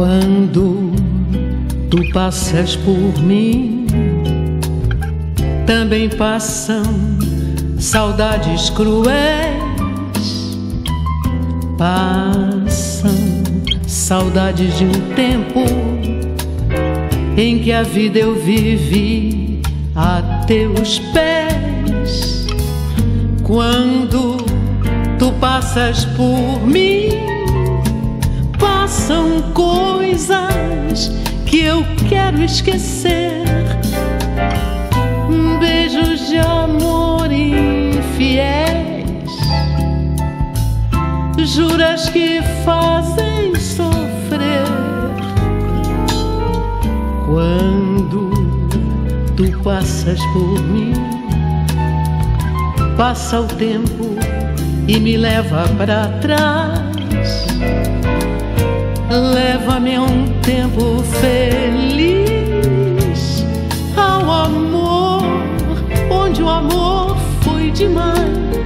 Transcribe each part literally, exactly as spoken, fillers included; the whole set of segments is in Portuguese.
Quando tu passas por mim, também passam saudades cruéis. Passam saudades de um tempo em que a vida eu vivi a teus pés. Quando tu passas por mim, passam coisas que eu quero esquecer. Beijos de amor infiéis, juras que fazem sofrer. Quando tu passas por mim, passa o tempo e me leva pra trás. Leva-me a um tempo feliz, ao amor, onde o amor foi demais.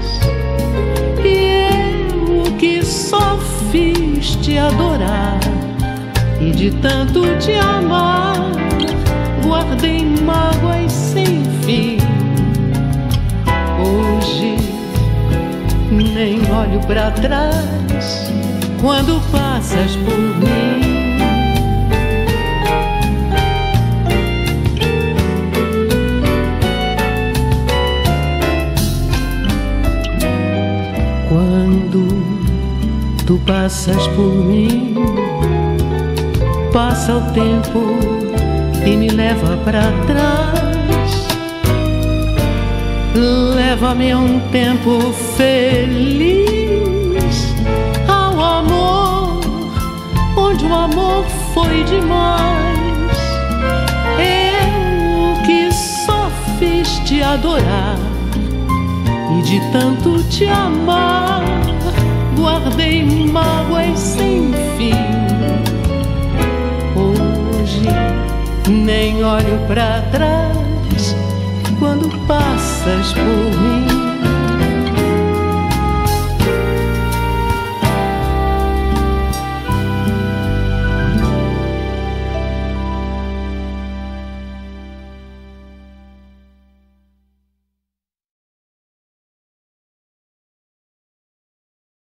E eu que só fiz te adorar, e de tanto te amar, guardei mágoas sem fim. Hoje nem olho pra trás quando passas por mim. Quando tu passas por mim, passa o tempo e me leva pra trás. Leva-me a um tempo feliz, onde o amor foi demais. Eu que só fiz te adorar, e de tanto te amar, guardei mágoas sem fim. Hoje nem olho pra trás quando passas por mim.